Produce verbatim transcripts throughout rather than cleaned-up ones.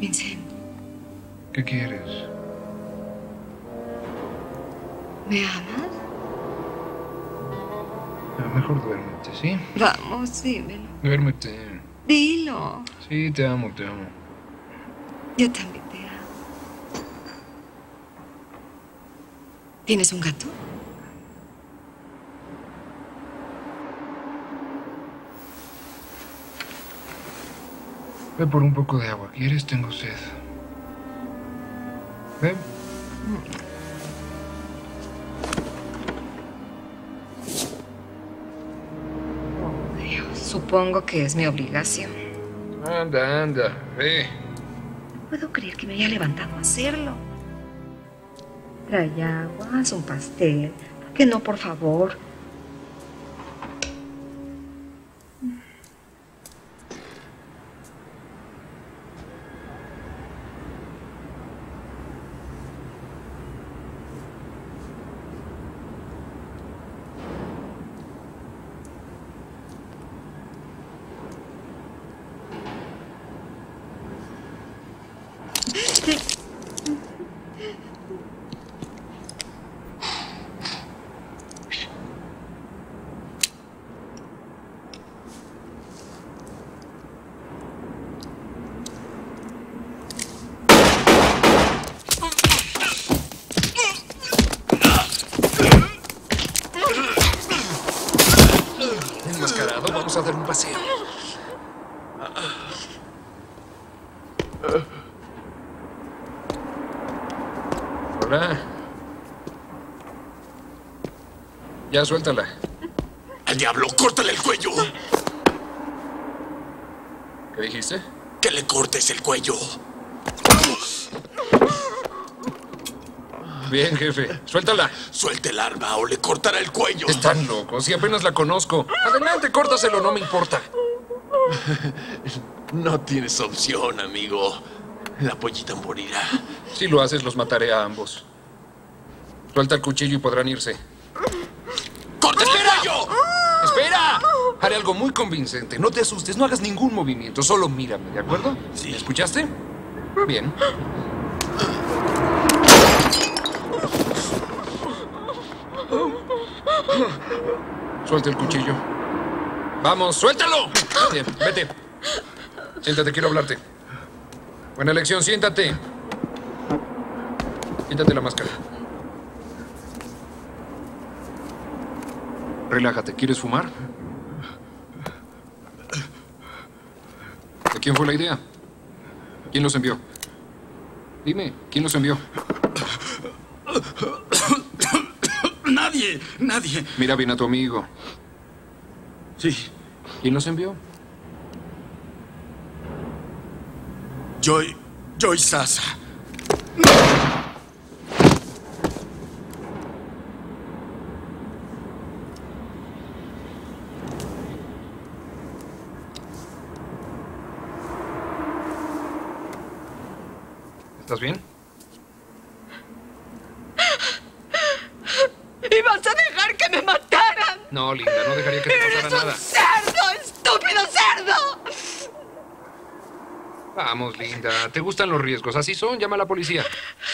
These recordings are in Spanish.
Vincent. ¿Qué quieres? ¿Me amas? Ah, mejor duérmete, ¿sí? Vamos, dímelo. Duérmete. Dilo. Sí, te amo, te amo. Yo también te amo. ¿Tienes un gato? Ve por un poco de agua. ¿Quieres? Tengo sed. Ve. Oh, Dios. Supongo que es mi obligación. Anda, anda. Ve. No puedo creer que me haya levantado a hacerlo. Trae agua, haz un pastel. ¿Por qué no, por favor? Enmascarado, vamos a dar un paseo. Hola. Ya, suéltala. ¡Al diablo! ¡Córtale el cuello! ¿Qué dijiste? ¡Que le cortes el cuello! Bien, jefe. Suéltala. Suelte el arma o le cortará el cuello. Están locos y apenas la conozco. Adelante, córtaselo, no me importa. No tienes opción, amigo. La pollita morirá. Si lo haces, los mataré a ambos. Suelta el cuchillo y podrán irse. ¡Corta el cuello! ¡Espera! Haré algo muy convincente. No te asustes, no hagas ningún movimiento. Solo mírame, ¿de acuerdo? Sí. ¿Me escuchaste? Bien. Suelta el cuchillo. ¡Vamos, suéltalo! Bien, vete. Siéntate, quiero hablarte. Buena elección, siéntate. Quítate la máscara. Relájate, ¿quieres fumar? ¿De quién fue la idea? ¿Quién los envió? Dime, ¿quién los envió? Nadie, nadie. Mira bien a tu amigo. Sí, ¿Quién los envió? Joy, Joy Sasa. ¿Estás bien? ¿Y vas a dejar que me mataran? No, Linda, no dejaría que te ¡Eres pasara un nada. cerdo, estúpido cerdo! Vamos, Linda, ¿te gustan los riesgos? Así son, llama a la policía.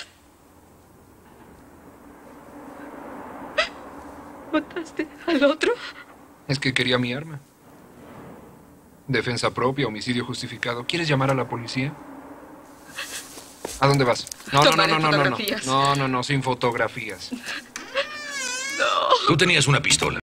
¿Mataste al otro? Es que quería mi arma. Defensa propia, homicidio justificado. ¿Quieres llamar a la policía? ¿A dónde vas? No, no, no, Tomaré no, no, no, no. fotografías. No, no, no, sin fotografías. Tú tenías una pistola.